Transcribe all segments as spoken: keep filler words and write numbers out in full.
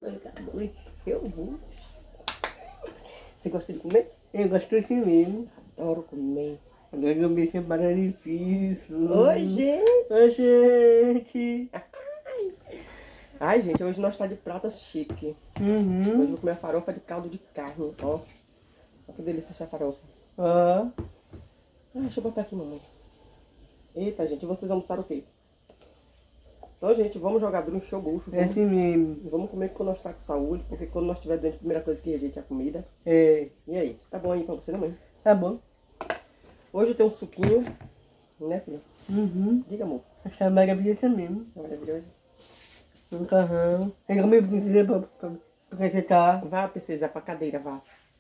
Eu vou. Você gosta de comer? Eu gosto assim mesmo. Adoro comer. Agora eu me separar difícil. Oi, gente. Oi, gente. Ai, gente, hoje nós tá de prato chique. Uhum. Hoje eu vou comer a farofa de caldo de carne, ó. Olha que delícia essa farofa. Ó. Ah, deixa eu botar aqui, mamãe. Eita, gente, vocês almoçaram o quê? Então, gente, vamos jogar drunchou bucho. É assim mesmo. Vamos comer quando nós tá com saúde, porque quando nós estiver doente, a primeira coisa que a gente é a comida. É. E é isso. Tá bom aí pra você, né, mãe? Tá bom. Hoje eu tenho um suquinho, né, filha? Uhum. Diga, amor. Essa maravilhosa mesmo. É maravilhoso. Um carrão. Tem como eu precisar pra, pra, pra recetar. Vá, princesa, pra cadeira, vá.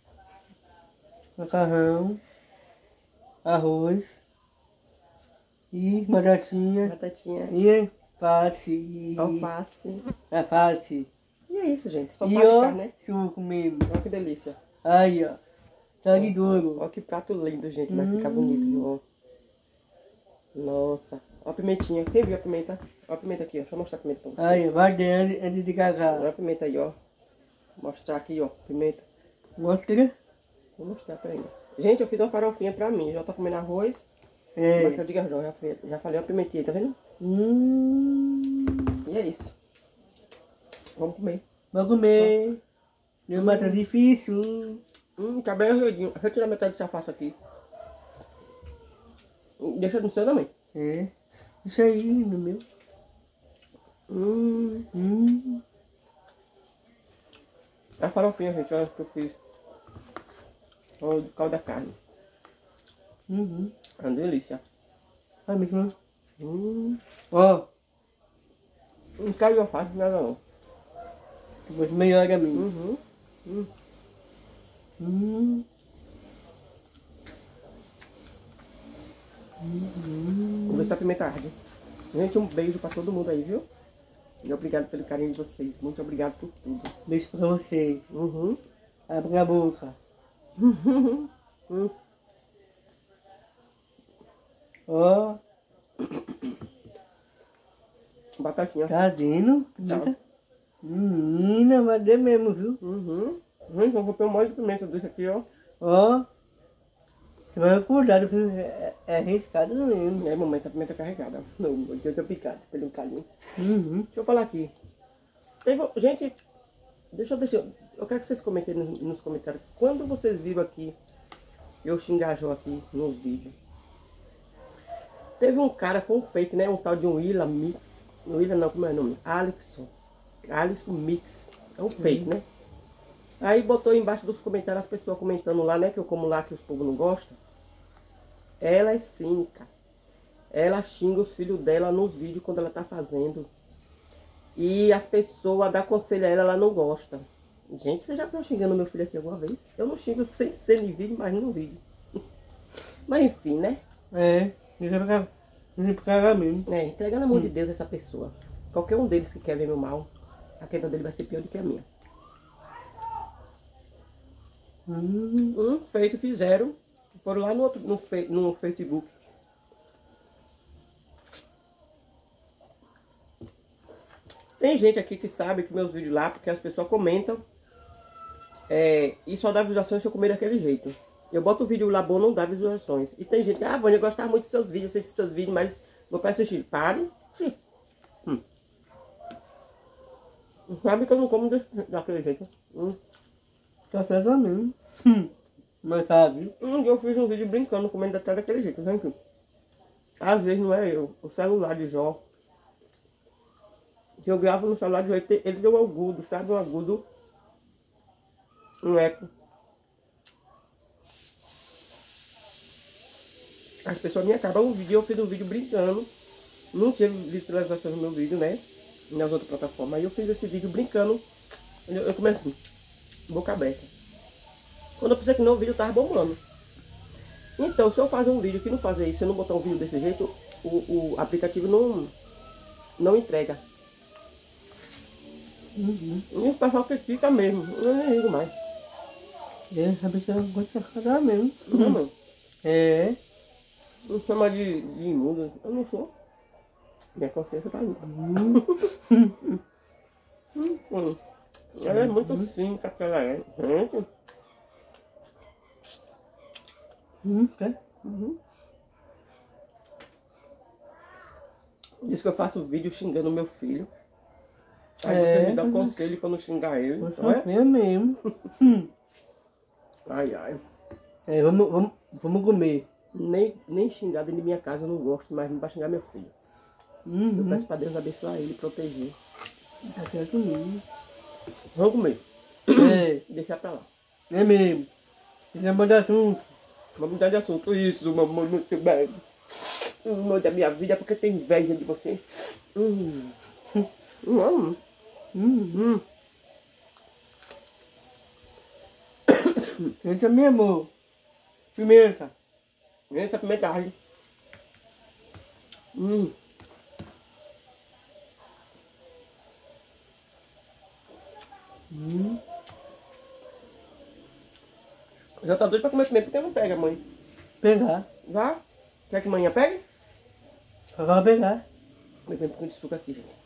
Macarrão. Arroz. E batatinha. Batatinha. E alface. Alface. Alface. E é isso, gente. Só E para ó, ficar, né? suco mesmo. Olha que delícia. Aí, ó. Tá de duro. Olha que prato lindo, gente. Vai ficar bonito, viu? Nossa. Olha a pimentinha. Quem viu a pimenta? Olha a pimenta aqui, ó. Deixa eu mostrar a pimenta pra você. Aí, vai dentro antes de Olha cagar. a pimenta aí, ó. Vou mostrar aqui, ó. Pimenta. Mostra. Vou mostrar pra ele. Gente, eu fiz uma farofinha pra mim. Já tô comendo arroz. É. Mas que eu diga, não, já, fui- já falei a pimentinha, tá vendo? Hum. E é isso. Vamos comer. Vou comer. Meu mas tá difícil. Hum, tá bem arredinho. Deixa eu tirar metade dessa face aqui. Deixa no seu também. É. Isso aí, no meu. Hum. Hum. A farofinha, gente, olha que eu fiz. Olha de caldo da carne. Uhum. É uma delícia. Vai mesmo. Hum. Ó. Não caiu a face, nada não. Depois melhor a mim. Uhum. Hum. Hum. Hum. Vamos ver se a pimenta arde. Gente, um beijo pra todo mundo aí, viu? E obrigado pelo carinho de vocês. Muito obrigado por tudo. Beijo pra vocês. Uhum. Abre a boca. Hum. Ó. Batatinha. Tá vendo? Tá. Pimenta. Menina, vai dar mesmo, viu? Uhum. Gente, eu vou pôr um monte de pimenta desse aqui, ó. Ó. Você vai cuidado, viu? É, é arriscado mesmo. É, mamãe, essa pimenta é carregada. Não, eu tô picado, pelo um calinho. Uhum. Deixa eu falar aqui. Teve- Gente, deixa eu ver se eu... Eu quero que vocês comentem nos, nos comentários. Quando vocês viram aqui, eu xingajou aqui nos vídeos. Teve um cara, foi um fake, né? Um tal de um Willa Mix. Willa não, como é o nome? Alisson. Alisson Mix. É um fake, né? Aí botou embaixo dos comentários as pessoas comentando lá, né? Que eu como lá que os povos não gostam. Ela é cínica. Ela xinga os filhos dela nos vídeos quando ela tá fazendo. E as pessoas dão conselho a ela, ela não gosta. Gente, você já viu xingando meu filho aqui alguma vez? Eu não xingo sem ser em vídeo, mas no vídeo. Mas enfim, né? É. Deixa pra cá. Deixa pra cá mesmo. É, entrega na mão de Deus essa pessoa. Qualquer um deles que quer ver meu mal, a queda dele vai ser pior do que a minha. Hum. Um fake fizeram. Foram lá no, outro, no, fe, no Facebook. Tem gente aqui que sabe que meus vídeos lá, porque as pessoas comentam. É, e só dá visualizações se eu comer daquele jeito. Eu boto o vídeo lá bom, não dá visualizações. E tem gente que, ah, Vânia, eu gostava muito dos seus vídeos, assistir seus vídeos, mas vou para assistir. Pare. Sim. Hum. Sabe que eu não como desse, daquele jeito. Hum. Tá certo mesmo. Hum. Mas sabe. Um dia eu fiz um vídeo brincando, comendo até daquele jeito, gente. Às vezes não é eu, o celular de Jó. Se eu gravo no celular de Jó, ele tem, ele tem um agudo, sabe? Um agudo. Um eco. As pessoas me acabam o vídeo, eu fiz um vídeo brincando. Não tinha visualização no meu vídeo, né? Nas outras plataformas. Aí eu fiz esse vídeo brincando. Eu, eu comecei assim, boca aberta. Quando eu pensei que não, o vídeo tava bombando. Então, se eu fazer um vídeo que não fazer isso, se eu não botar um vídeo desse jeito, o, o aplicativo não, não entrega. Uhum. E o pessoal critica mesmo. Eu nem ligo mais. É, a pessoa gosta de casar mesmo. Não, mano. É. Não chama de, de imundo. Eu não sou. Minha consciência tá limpa. Hum. Hum, hum. Ela é muito cínica que ela é. Gente. Hum, quer? Uhum. Diz que eu faço vídeo xingando meu filho. Aí você É, me dá um mas- conselho pra não xingar ele, Poxa, não é? é mesmo. Hum. Ai, ai. É, vamos, vamos, vamos comer. Nem, nem xingar dentro de minha casa eu não gosto, mas não pra xingar meu filho. Eu Uhum. peço pra Deus abençoar ele e proteger. Tá certo comigo. Vamos comer. É, Deixar pra lá. é mesmo. Isso é muito assunto. Vamos mudar de assunto. Isso, mamãe, muito bem. O amor da minha vida é porque tem inveja de você. Hum. Hum. Hum. Hum. Esse é meu amor. Pimenta. Essa pimenta alho. Hum. Hum. Já tá doido pra comer pimenta porque não pega, mãe. Pegar. Vá. Quer que manhã pegue? Vai pegar. Vou beber um pouquinho de suco aqui, gente.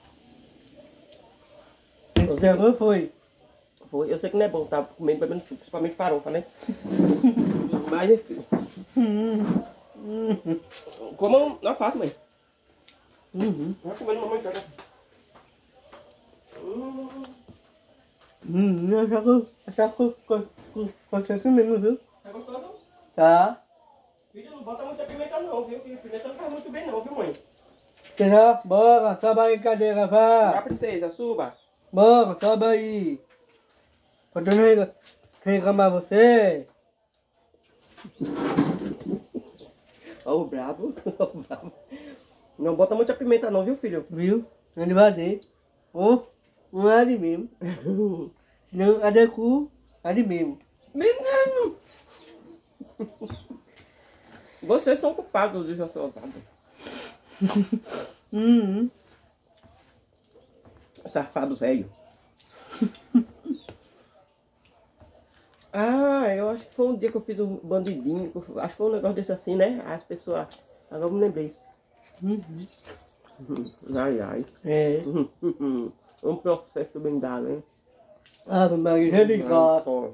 Você agora foi. Foi. Eu sei que não é bom tá comendo bebendo suco, principalmente farofa, né? Mas enfim. Hum. Hum. Como não é fácil, mãe. Uhum. Vai comendo, mamãe pega. Hum. Hum. Eu já vou. Já vou. Pode ser mesmo, viu? Tá gostoso? Tá. Filho, não bota muita pimenta não, viu? Que pimenta não faz muito bem não, viu, mãe? Já, bora, sobe a brincadeira, Vá, vá. princesa, suba. Bora, sobe aí. Pode não reclamar você. Ó o brabo, ó o brabo. Não bota muita pimenta não, viu, filho? Viu? Ele vai ter. Ou, não é de mesmo. Não, é de cu, é de mesmo. Menino! Vocês são culpados de ser ousado. Uhum. Safado velho. Ah, eu acho que foi um dia que eu fiz um bandidinho. Acho que foi um negócio desse assim, né? As pessoas. Agora eu me lembrei. Uhum. Ai, ai. É. Um processo bem dado, hein? Ave Maria, ele gosta.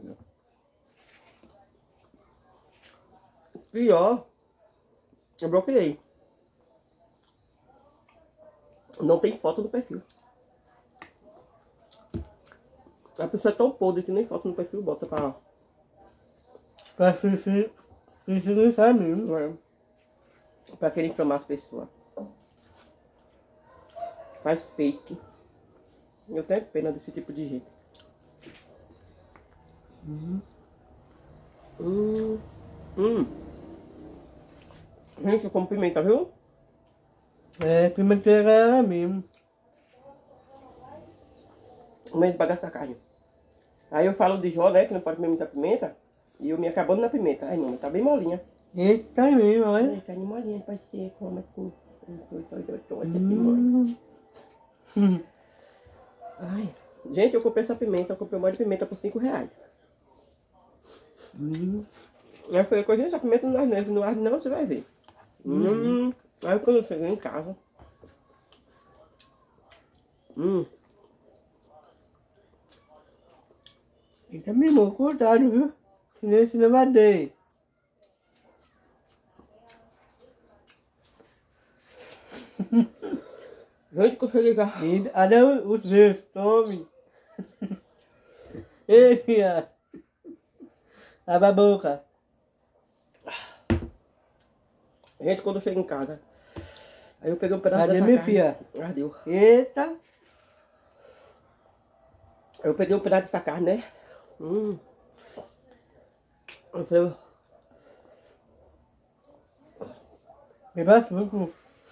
Pior, eu bloqueei. Não tem foto no perfil. A pessoa é tão podre que nem foto no perfil bota pra... Pra se se se não sabe mesmo. É. Pra querer inflamar as pessoas. Faz fake. Eu tenho pena desse tipo de gente. Uhum. Hum. Hum. Gente, eu como pimenta, viu? É, pimenteira é ela mesmo. Mas bagaça a carne. Aí eu falo de Jó, né? Que não pode comer muita pimenta. E eu me acabando na pimenta. Ai, não, tá bem molinha. Eita, é mesmo, olha. Ai, carne molinha, pode ser como assim. Tô, tô, tô, tô, até demais. Hum. Ai, gente, eu comprei essa pimenta, eu comprei um monte de pimenta por cinco reais. Hum. Aí eu falei, coisinha, essa pimenta não arde, não arde não, você vai ver. Hum. Aí quando eu cheguei em casa. Hum. Eita, mesmo, cuidado, viu? Senão, senão vai dar. Gente, que eu cheguei cá. Eita, olha os meus, tome. Ei, filha. Abre a boca. Gente, quando eu cheguei em casa. Aí eu peguei um pedaço Cadê dessa minha carne. filha? Ardeu. Eita. Eu peguei um pedaço dessa carne, né? Hum. Eu falei, Beba suco.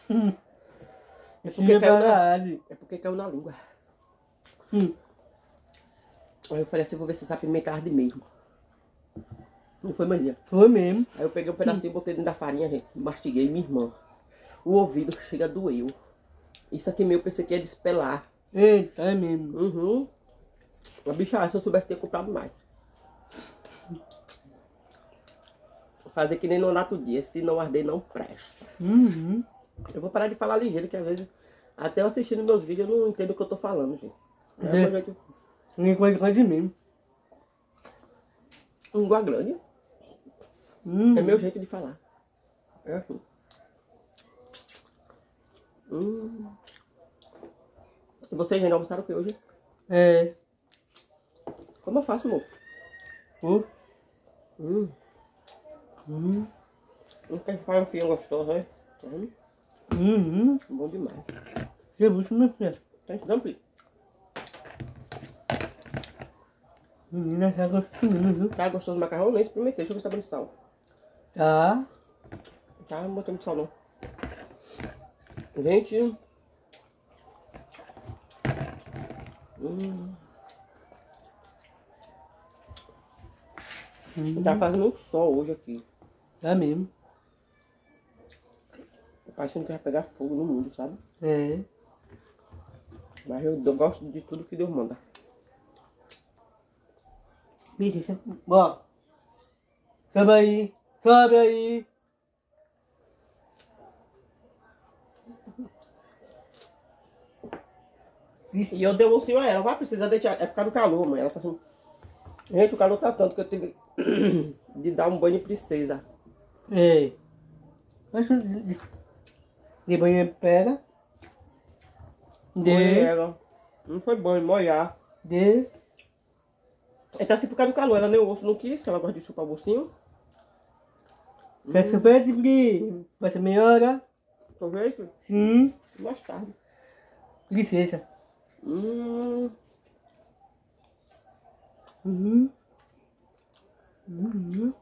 é Esse porque, é caiu na, verdade. é porque caiu na língua. Hum. Aí eu falei assim, vou ver se essa pimenta arde mesmo. Não foi mais dia. Foi mesmo. Aí eu peguei um pedacinho e botei dentro da farinha, gente. Mastiguei, minha irmã. O ouvido chega a doeu. Isso aqui meu, eu pensei que ia despelar. Eita, é mesmo. Uhum. A bicha, se eu soubesse ter comprado mais. Fazer que nem no nato dia. Se não arder, não presta. Uhum. Eu vou parar de falar ligeiro, que às vezes, até eu assistindo meus vídeos, eu não entendo o que eu tô falando, gente. É, É. mas, gente, Ninguém gosta de mim. Língua grande. Hum. É meu jeito de falar. É assim. Hum. E vocês ainda almoçaram o que hoje? É. Como eu faço, amor? Oh. Hum. Hum. Não tem que fazer um fião gostoso, né? Hum. Hum. Bom demais. Que bucho, minha filha. Tem que dumpling. Menina, já gostou mesmo, viu? Tá gostoso do macarrão? Nem experimentei. Deixa eu ver se tá bom de sal. Tá. Tá, não botei muito sal não. Gente. Hum. Hum. Tá fazendo um sol hoje aqui. Tá mesmo. Parecendo que vai pegar fogo no mundo, sabe? É. Mas eu, eu gosto de tudo que Deus manda. Bicho, você... Ó. Sobe aí. Sobe aí. E eu dei o ursinho a ela. Vai precisar deixar. É por causa do calor, mãe. Ela tá assim. Gente, o calor tá tanto que eu tive de dar um banho de princesa. É. Mas de, de banho pega. Molhei De. ela. Não foi banho, molhar. De. É tá assim por causa do calor. Ela nem o osso não quis, que ela gosta de chupar o bolsinho. Quer saber de. Vai ser meia hora? Aproveita. Sim. Mais tarde. Licença. Hum. Uhum. Uhum.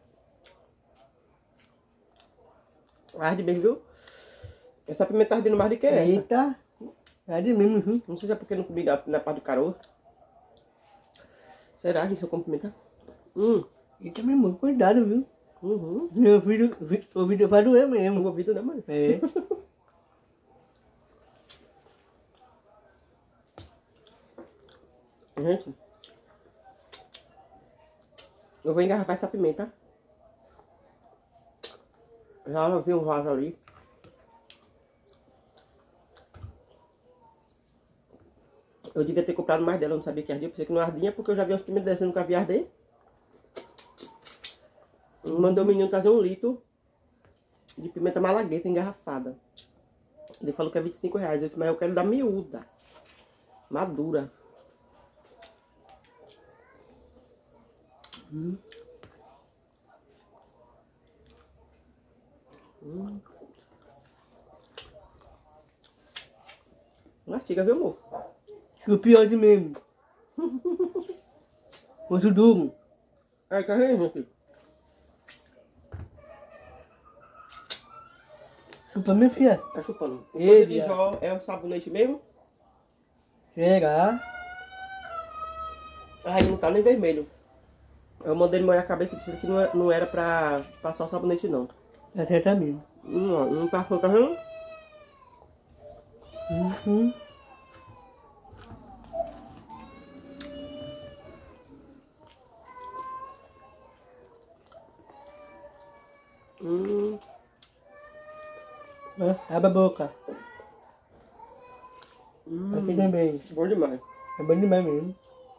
Arde bem, viu? Essa pimenta tá ardendo mais do que essa. Eita. É de mesmo, viu? Não sei se é porque eu não comi na, na parte do caroço. Será, gente, se eu como pimenta? Hum. Eita, meu irmão, cuidado, viu? Uhum. Meu ouvido, o ouvido vai doer O mesmo. ouvido, né, mãe? É. Gente. Eu vou engarrafar essa pimenta. Já vi um vaso ali. Eu devia ter comprado mais dela, eu não sabia que ardia. Pensei que não ardia, porque eu já vi as pimentas descendo, nunca vi arder. Mandou o menino trazer um litro de pimenta malagueta engarrafada. Ele falou que é vinte e cinco reais. Eu disse, mas eu quero da miúda. Madura. Hum. Hum. Mastiga, viu, amor? Chupioso mesmo. Osso duro. Aí, tá vendo, gente? Chupa, minha filha. Tá chupando. O Ele, coisa de é. Jó é o sabonete mesmo? Será? Aí não tá nem vermelho. Eu mandei ele molhar a cabeça e disse que não era, não era pra passar o sabonete, não. Tá certo mesmo. Não, não passou, tá vendo? Uhum. Hum. Ah, abre a boca. Hum. Aqui também. Bom demais. É bom demais mesmo.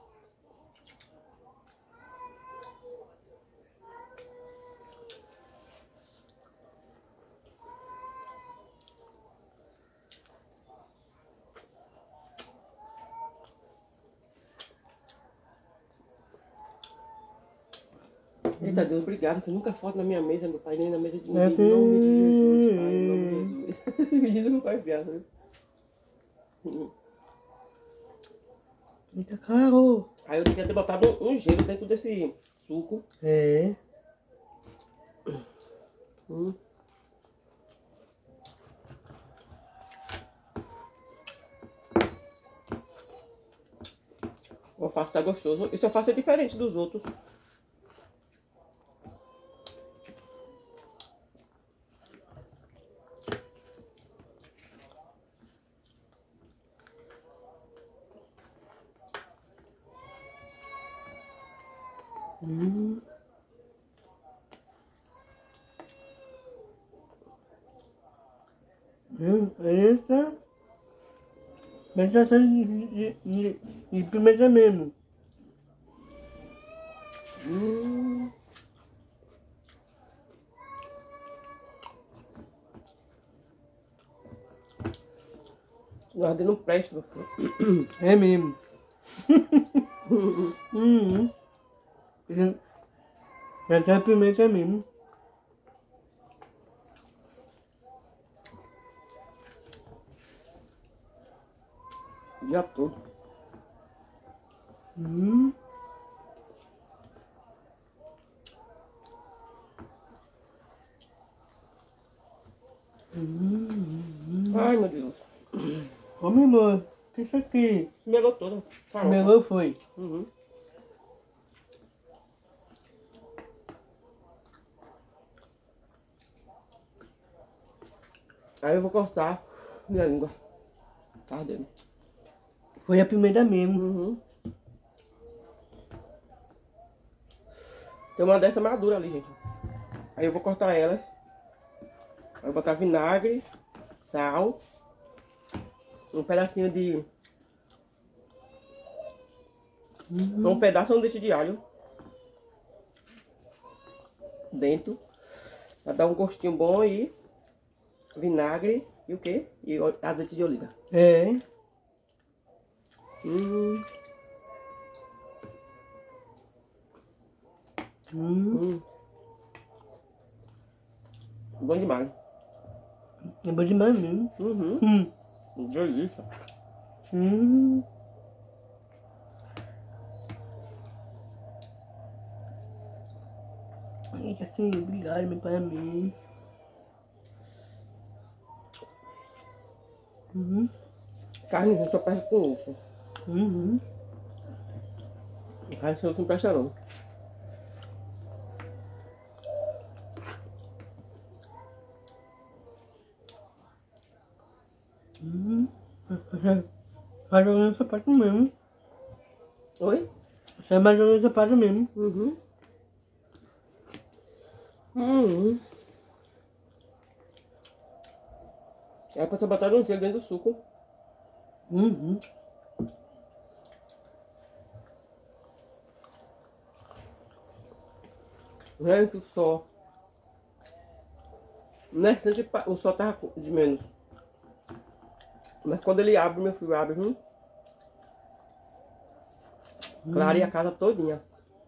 Eita Deus, obrigado, que nunca falta na minha mesa, meu pai, nem na mesa de ninguém. Em nome de Jesus, pai, em nome de Jesus. Esse menino não faz piada, né? Hum. Eita, caro. Aí eu devia ter botado um, um gelo dentro desse suco. É. Hum. O alface tá gostoso. Esse alface é diferente dos outros. Hum. Hum, eita. Meditação de, de, de, de pimenta mesmo. Hum. Guardei não presta, meu filho. É mesmo. Uhum. Até pimenta mesmo. O dia todo. Hum. Hum. Ai, meu Deus. Ô, meu amor, o que é isso aqui? Melou toda. Melou foi. Uhum. Aí eu vou cortar minha língua. Tá ardendo. Foi a pimenta mesmo. Uhum. Tem uma dessa madura ali, gente. Aí eu vou cortar elas. Aí eu vou botar vinagre, sal, um pedacinho de... Uhum. Um pedaço de um dente de alho. Dentro. Pra dar um gostinho bom e... Vinagre e o quê? E azeite de oliva. É. Hum. Hum. Hum. Bom demais. É bom demais mesmo. Uhum. Hum. Delícia. Hum. Eita, assim, obrigado, meu pai, amém. Uhum. Carne só presta com osso. Uhum. Carne sem osso não presta não. Uhum. Mais ou menos sapato mesmo. Oi? Isso é mais ou menos sapato mesmo. Uhum. Uhum. É pra você botar no gelo dentro do suco. Uhum. Gente, o sol. Nesse instante o sol tava de menos. Mas quando ele abre, meu filho abre, hum? Clareia a casa todinha.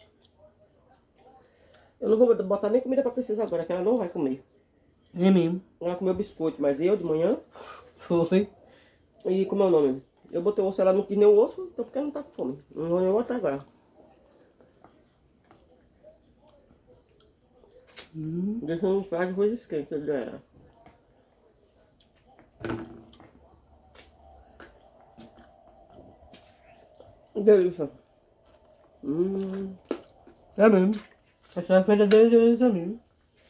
Eu não vou botar nem comida pra princesa agora, que ela não vai comer. É mesmo. Ela comeu biscoito, mas eu de manhã. Foi. E como é o nome? Eu botei o osso, ela não quis nem o osso, então porque ela não tá com fome. Não vou nem botar agora. Hum. Deixa eu fazer coisas quentes dela. Delícia. Hum. É mesmo. Essa é a verdadeira delícia mesmo.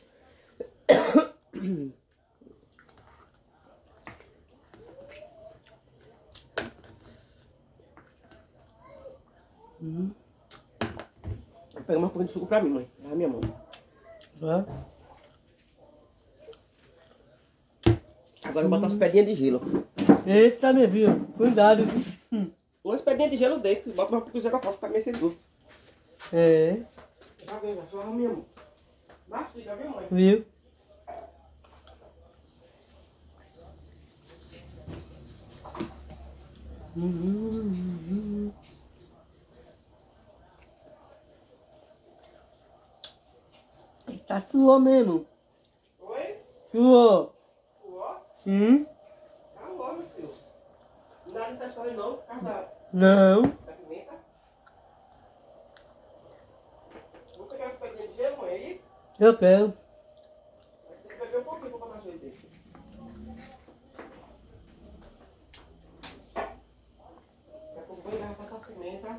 Hum. Vou pegar uma pouquinho de suco pra mim, mãe. Dá a minha mão. Tá? Agora eu vou botar as pedrinhas de gelo. Eita, meu filho. Cuidado. Hum. Umas pedrinhas de gelo dentro. Bota mais um pouquinho de água pra ficar meio doce. É. Já vem, já só a minha mão. Baixa, já viu, mãe? Viu? Uhum. Eita, suou mesmo. Oi? Suou. Suor? Sim? Tá bom, meu filho. Não dá de testar aí não, por causa da, Não. da pimenta. Você quer as pedrinhas de gelo, mãe, aí? Eu quero. Mas tem que beber um pouquinho pra botar gelo dentro. Daqui a pouco eu vou engarrafar essas pimentas.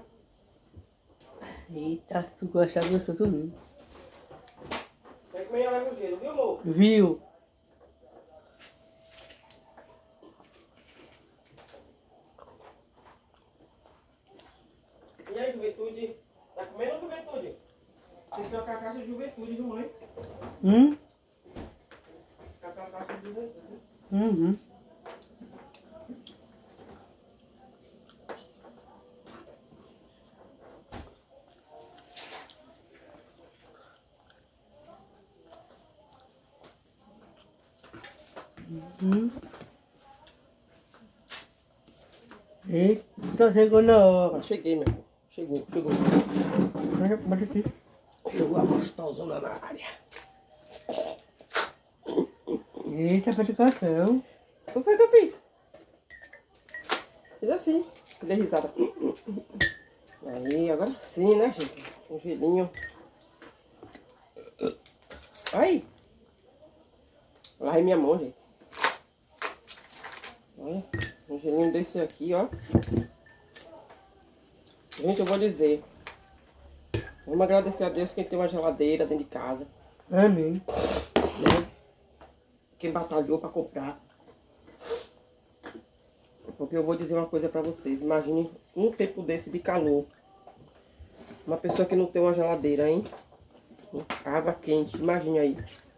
Eita, tu gosta gostoso mesmo. Vai comer ela leva o gelo, viu, amor? Viu? E aí, juventude? Tá comendo, juventude? Tem que trocar a caixa de juventude, viu, mãe? Hum? Trocar a caixa de juventude. Uhum. Hum. Eita, chegou na hora. Cheguei, meu amor. Chegou, chegou. Bota, bota aqui. Chegou a gostosona na área. Eita, praticação. O que foi que eu fiz? Fiz assim. Dei risada. Aí, agora sim, né, gente? Um gelinho. Aí. Lavei minha mão, gente. Olha. Um gelinho desse aqui, ó. Gente, eu vou dizer. Vamos agradecer a Deus quem tem uma geladeira dentro de casa. Amém. Né? Quem batalhou pra comprar. Porque eu vou dizer uma coisa pra vocês. Imagine um tempo desse de calor. Uma pessoa que não tem uma geladeira, hein? Água quente, imagine aí.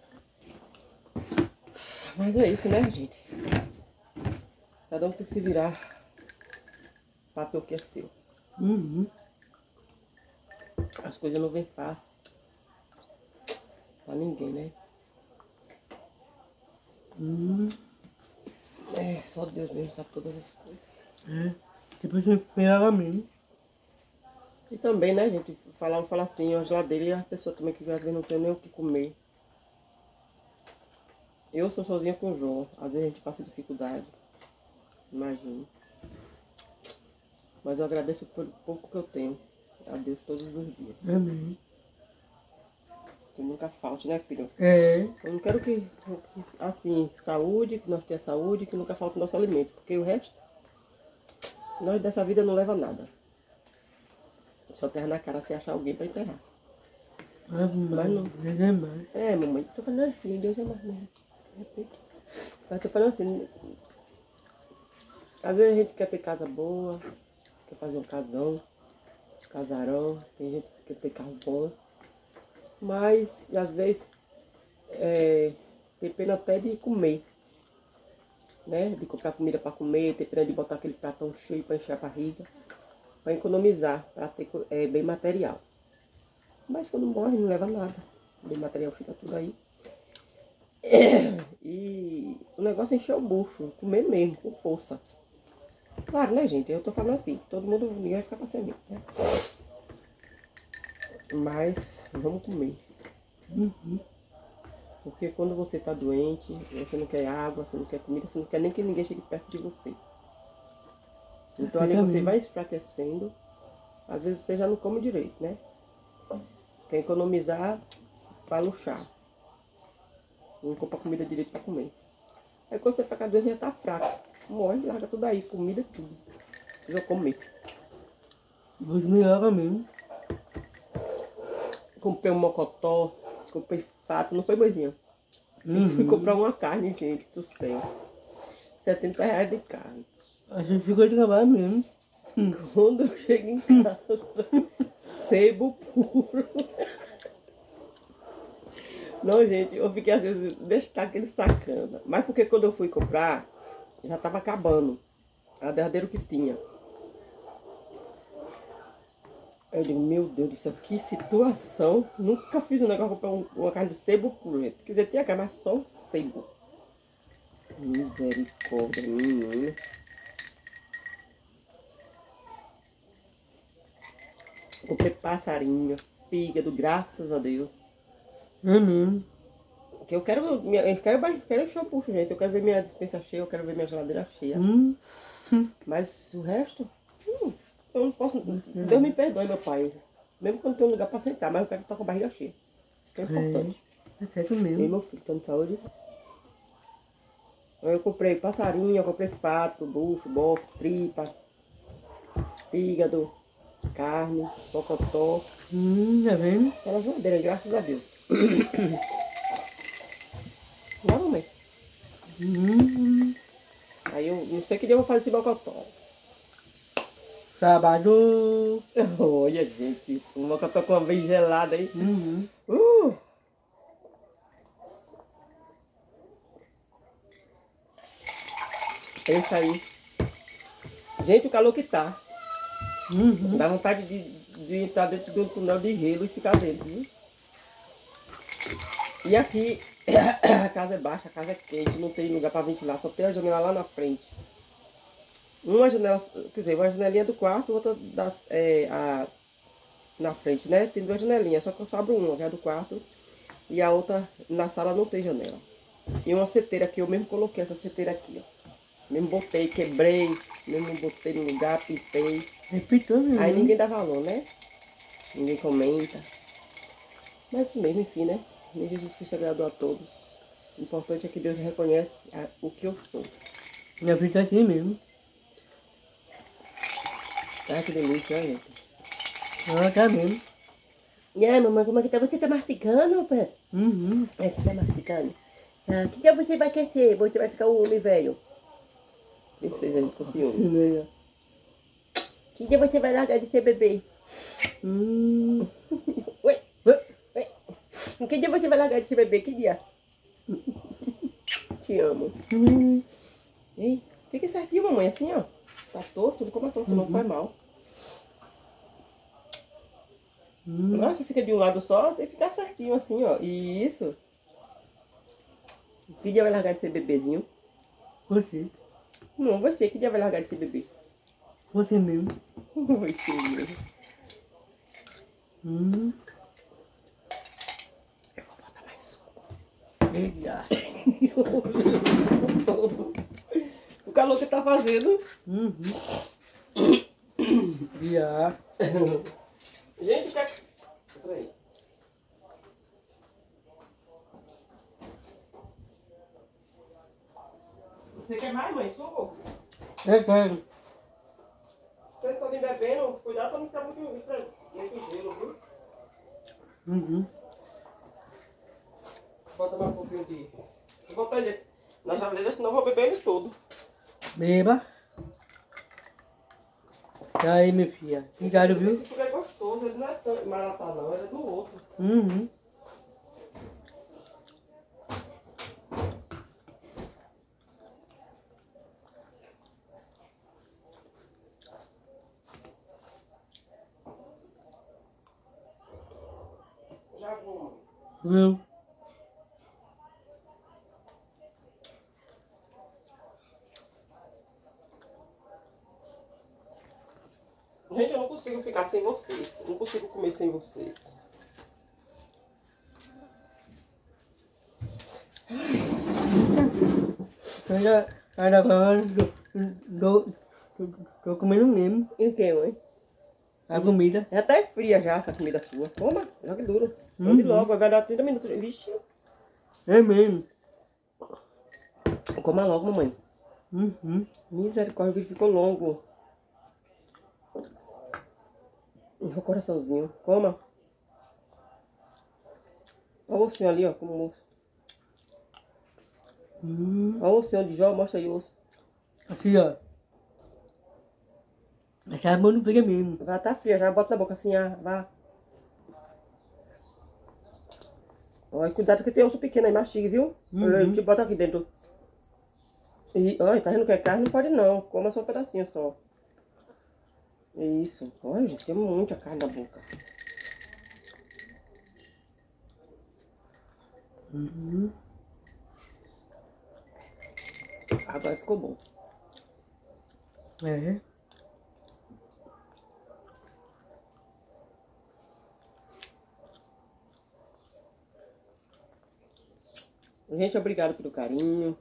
Mas é isso, né, gente? Cada um tem que se virar pra ter o que é seu. Uhum. As coisas não vêm fácil. Pra ninguém, né? Hum. É, só Deus mesmo sabe todas as coisas. É. Depois você pega mesmo. E também, né, gente, falar, falar assim, a geladeira e a pessoa também que às vezes não tem nem o que comer. Eu sou sozinha com o João, às vezes a gente passa dificuldade. Imagina. Mas eu agradeço por pouco que eu tenho. A Deus todos os dias. Amém. Que nunca falte, né, filho? É. Eu não quero que, que, assim, saúde, que nós tenhamos saúde, que nunca falte o nosso alimento. Porque o resto, nós dessa vida não leva nada. Só terra na cara se achar alguém pra enterrar. Ah, mas não. Deus é mais. É, mamãe, tô falando assim, Deus é mais mesmo. Repito. Mas tô falando assim, às vezes a gente quer ter casa boa, quer fazer um casão, casarão, tem gente que quer ter carro bom, mas às vezes é, tem pena até de comer, né? De comprar comida para comer, tem pena de botar aquele pratão cheio para encher a barriga, para economizar, para ter é, bem material. Mas quando morre não leva nada, bem material fica tudo aí. E o negócio é encher o bucho, comer mesmo, com força. Claro, né, gente? Eu tô falando assim, todo mundo, ninguém vai ficar pra semente, né? Mas vamos comer. Uhum. Porque quando você tá doente, você não quer água, você não quer comida, você não quer nem que ninguém chegue perto de você. Então ali você vai enfraquecendo, às vezes você já não come direito, né? Quer economizar para luxar. Não compra comida direito para comer. Aí quando você fica doente, já tá fraco. Morre, larga tudo aí, comida, tudo. Precisa comer. Deus me leva mesmo. Comprei um mocotó, comprei fato, não foi, boizinha? Uhum. Fui comprar uma carne, gente, do céu. setenta reais de carne. A gente ficou de trabalho mesmo. Quando eu chego em casa, sebo puro. Não, gente, eu fiquei às vezes, deixa estar aquele sacana. Mas porque quando eu fui comprar, já estava acabando. Era derradeiro que tinha. Eu digo, meu Deus do céu, que situação. Nunca fiz um negócio comprar um, uma carne de sebo puro, gente. Quer dizer, tinha carne, mas só um sebo. Misericórdia, menina. Comprei passarinho, fígado, graças a Deus. É mesmo. Que eu quero, eu quero, eu quero encher o bucho, gente. Eu quero ver minha despensa cheia, eu quero ver minha geladeira cheia. Hum. Mas o resto, hum, eu não posso. Deus me perdoe, meu pai. Mesmo que eu não tenho lugar pra sentar, mas eu quero estar com a barriga cheia. Isso que é importante. É certo Eu e mesmo. meu filho estão de saúde. Aí eu comprei passarinho, eu comprei fato, bucho, bofe, tripa, fígado, carne, mocotó. Hum, tá vendo? Tá na geladeira, graças a Deus. Não, mamãe. Hum. Aí eu não sei que dia eu vou fazer esse mocotó. Sábado. Olha, gente, o mocotó com uma vez gelada aí. Uhum. Uh! Pensa aí. Gente, o calor que tá. Uhum. Dá vontade de, de entrar dentro de um túnel de gelo e ficar dentro, viu? E aqui, a casa é baixa, a casa é quente, não tem lugar para ventilar, só tem a janela lá na frente. Uma janela, quer dizer, uma janelinha do quarto, outra das, é, a, na frente, né? Tem duas janelinhas, só que eu só abro uma, que é a do quarto, e a outra na sala não tem janela. E uma seteira aqui, eu mesmo coloquei essa seteira aqui, ó. Mesmo botei, quebrei, mesmo botei no lugar, pintei. Repitou mesmo. Aí ninguém dá valor, né? Ninguém comenta. Mas isso mesmo, enfim, né? Jesus Cristo agradou a todos. O importante é que Deus reconhece a, o que eu sou. Minha vida é assim mesmo. Ai, que delícia, né, gente? Ah, tá mesmo. E aí, mamãe, como é que tá? Você tá mastigando, pé? Uhum. É, você tá mastigando. Ah, que dia você vai crescer? Você vai ficar um homem velho? Princesa, gente, com ciúme. Que dia você vai largar de ser bebê? Hum. Oi, oi, oi. Que dia você vai largar de ser bebê? Que dia? Te amo. Hum. Ei, fica certinho, mamãe, assim, ó. Tá torto, não coma torto, uhum. Não faz mal. Hum. Nossa, fica de um lado só, tem que ficar certinho assim, ó. Isso. Que dia vai largar de ser bebezinho? Você. Não, você. Que dia vai largar de ser bebê? Você mesmo. Você mesmo. Hum. Eu vou botar mais suco. Eita. O calor que tá fazendo. Uhum. Já. Gente, o que é que... Peraí. Você quer mais, mãe? Suco? Eu quero. Você tá bebendo, cuidado pra não ficar muito, muito gelo, viu? Uhum. Bota mais um pouquinho de... Vou botar ele na geladeira, senão eu vou beber ele todo. Beba. E aí, minha filha? Obrigado, viu? Esse suco é gostoso, ele não é tão maratá não, ele é do outro. Uhum. Já vou. Viu? Gente, eu não consigo ficar sem vocês. Não consigo comer sem vocês. Ainda, ainda agora tô, tô, tô comendo mesmo E o que, mãe? a comida. Já tá fria já essa comida sua. Coma, jogue duro. Uhum. Come logo, vai dar trinta minutos. Vixe. É mesmo. Coma logo, mamãe. Uhum. Misericórdia, o vídeo ficou longo. Meu coraçãozinho. Coma. Olha o ossinho ali, ó. Como moço. Hum. Olha o ossinho de Jó, mostra aí o osso. Aqui, ó. Essa é bom não fica mesmo. Vai tá fria, já bota na boca assim, ah, vá. Olha, cuidado que tem osso pequeno aí, mastiga, viu? Uhum. Eu te bota aqui dentro. E, olha, tá vendo que é carne? Não pode não. Coma só um pedacinho só. Isso. Olha, gente, tem muita carne na boca. Uhum. Agora ficou bom. É. Gente, obrigado pelo carinho.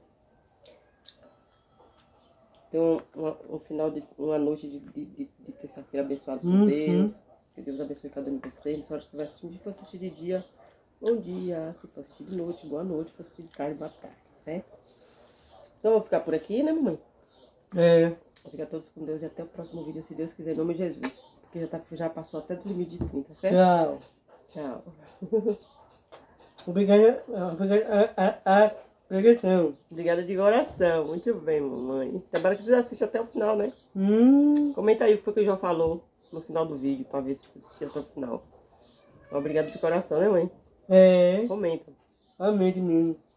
Tenha um, um, um final de uma noite de, de, de, de terça-feira abençoado por Uhum. Deus. Que Deus abençoe cada um de vocês. Se você for assistir de dia, bom dia. Se for assistir de noite, boa noite. Se for assistir de tarde, boa tarde, certo? Então eu vou ficar por aqui, né, mamãe? É. Fica todos com Deus e até o próximo vídeo, se Deus quiser, em nome de Jesus. Porque já, tá, já passou até do limite de trinta, certo? Tchau. Tchau. Obrigado, obrigado a, a, a pregação. Obrigada de coração. Muito bem, mamãe. Tomara que vocês assistam até o final, né? Hum. Comenta aí o que foi que o João falou no final do vídeo, pra ver se vocês assistiram até o final. Obrigado de coração, né, mãe? É. Comenta. Amém, menino.